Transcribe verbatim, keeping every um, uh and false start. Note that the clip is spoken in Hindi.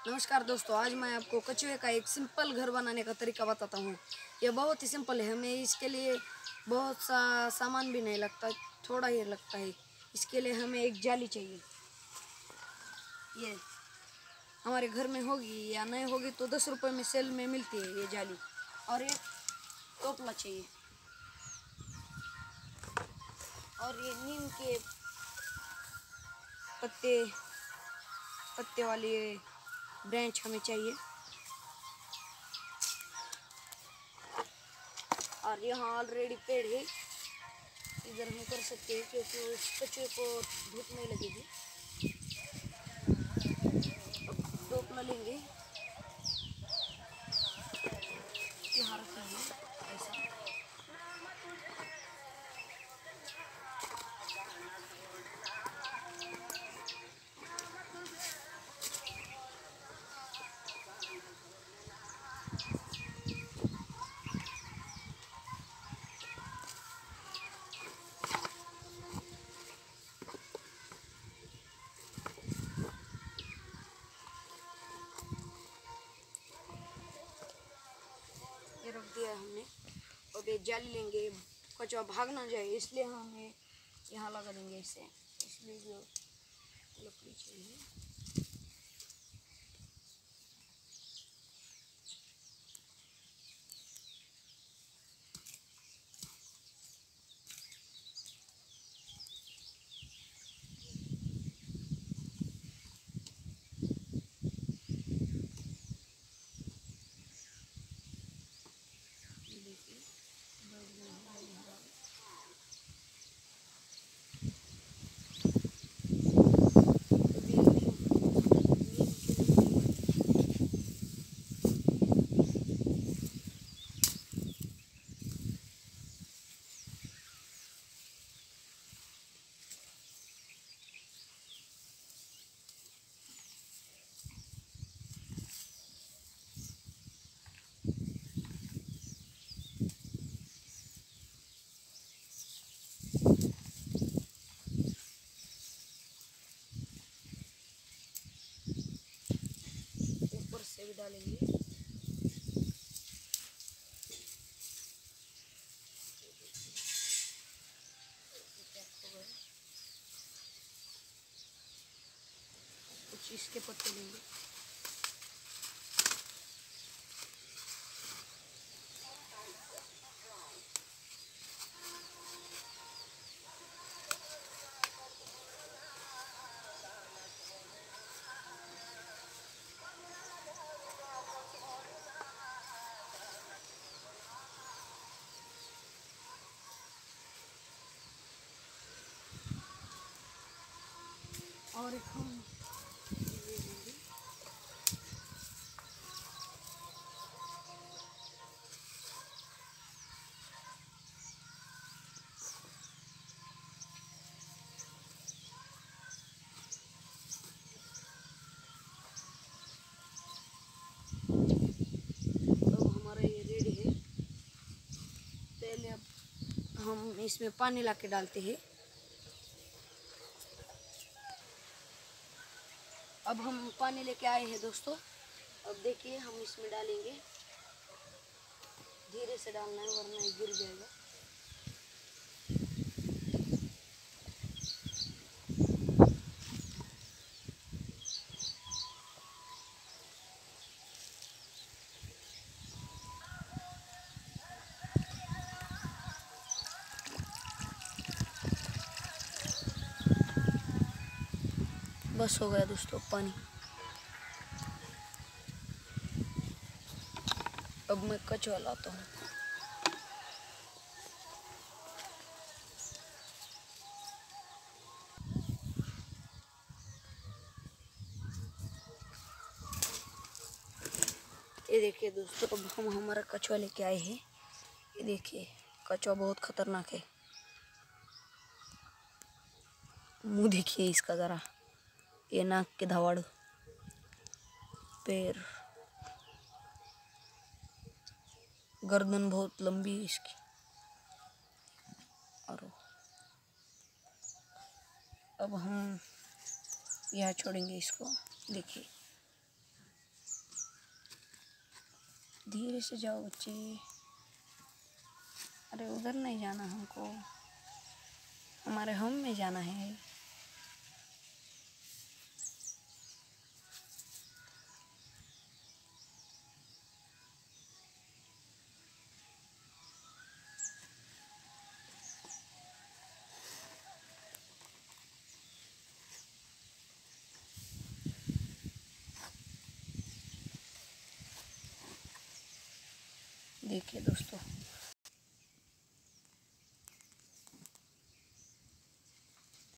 नमस्कार दोस्तों, आज मैं आपको कछुए का एक सिंपल घर बनाने का तरीका बताता हूँ। यह बहुत ही सिंपल है। हमें इसके लिए बहुत सा सामान भी नहीं लगता, थोड़ा ही लगता है। इसके लिए हमें एक जाली चाहिए। ये हमारे घर में होगी या नहीं होगी तो दस रुपये में सेल में मिलती है ये जाली। और एक टोपला चाहिए और ये नीम के पत्ते पत्ते वाली ब्रांच हमें चाहिए। और यहाँ ऑलरेडी पेड़ है, इधर हम कर सकते हैं क्योंकि उस कछुए को धूप नहीं लगेगी। अब टोपला लेंगे, यहाँ रखेंगे ऐसा। ये रख दिया हमने। अब ये जाली लेंगे, कछुआ भाग ना जाए इसलिए हमें यहाँ लगा देंगे इसे। इसलिए जो लकड़ी चाहिए, ऊपर से भी डालेंगे। कुछ इसके पत्ते लेंगे। और एक हम ये लेंगे। तो हमारा ये रेडी है। पहले अब हम इसमें पानी ला के डालते हैं। अब हम पानी लेके आए हैं दोस्तों। अब देखिए हम इसमें डालेंगे, धीरे से डालना है वरना ये गिर जाएगा। बस हो गया दोस्तों पानी। अब मैं कछुआ लाता हूँ। ये देखिए दोस्तों, अब हम हमारा कछुआ लेके आए हैं। ये देखिए कछुआ बहुत खतरनाक है। मुंह देखिए इसका जरा, ये नाक के धवाड़, पैर, गर्दन बहुत लंबी है इसकी। और अब हम यहाँ छोड़ेंगे इसको। देखिए धीरे से जाओ बच्चे। अरे उधर नहीं जाना हमको, हमारे होम में जाना है। देखिए दोस्तों,